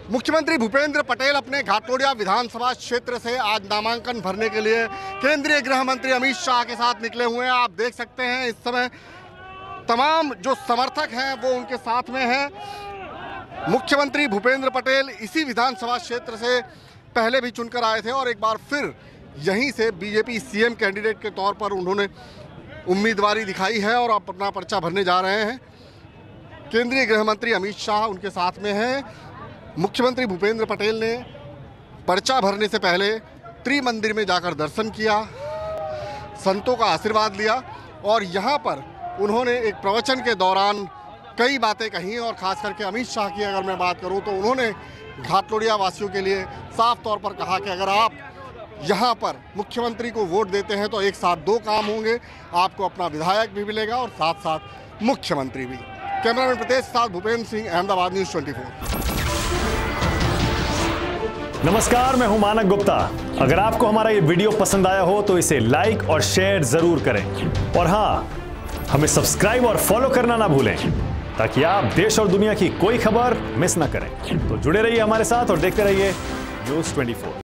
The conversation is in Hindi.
मुख्यमंत्री भूपेंद्र पटेल अपने घाटोड़िया विधानसभा क्षेत्र से आज नामांकन भरने के लिए केंद्रीय गृह मंत्री अमित शाह के साथ निकले हुए हैं। आप देख सकते हैं इस समय तमाम जो समर्थक हैं वो उनके साथ में हैं। मुख्यमंत्री भूपेंद्र पटेल इसी विधानसभा क्षेत्र से पहले भी चुनकर आए थे और एक बार फिर यहीं से बीजेपी सीएम कैंडिडेट के तौर पर उन्होंने उम्मीदवारी दिखाई है और अपना पर्चा भरने जा रहे हैं। केंद्रीय गृह मंत्री अमित शाह उनके साथ में हैं। मुख्यमंत्री भूपेंद्र पटेल ने पर्चा भरने से पहले त्रिमंदिर में जाकर दर्शन किया, संतों का आशीर्वाद लिया और यहाँ पर उन्होंने एक प्रवचन के दौरान कई बातें कही और खास करके अमित शाह की अगर मैं बात करूँ तो उन्होंने घाटोड़िया वासियों के लिए साफ तौर पर कहा कि अगर आप यहाँ पर मुख्यमंत्री को वोट देते हैं तो एक साथ दो काम होंगे, आपको अपना विधायक भी मिलेगा और साथ साथ मुख्यमंत्री भी। कैमरामैन प्रतेश के साथ भूपेंद्र सिंह, अहमदाबाद न्यूज़ 24। नमस्कार, मैं हूं मानक गुप्ता। अगर आपको हमारा ये वीडियो पसंद आया हो तो इसे लाइक और शेयर जरूर करें और हाँ, हमें सब्सक्राइब और फॉलो करना ना भूलें ताकि आप देश और दुनिया की कोई खबर मिस ना करें। तो जुड़े रहिए हमारे साथ और देखते रहिए न्यूज़ 24।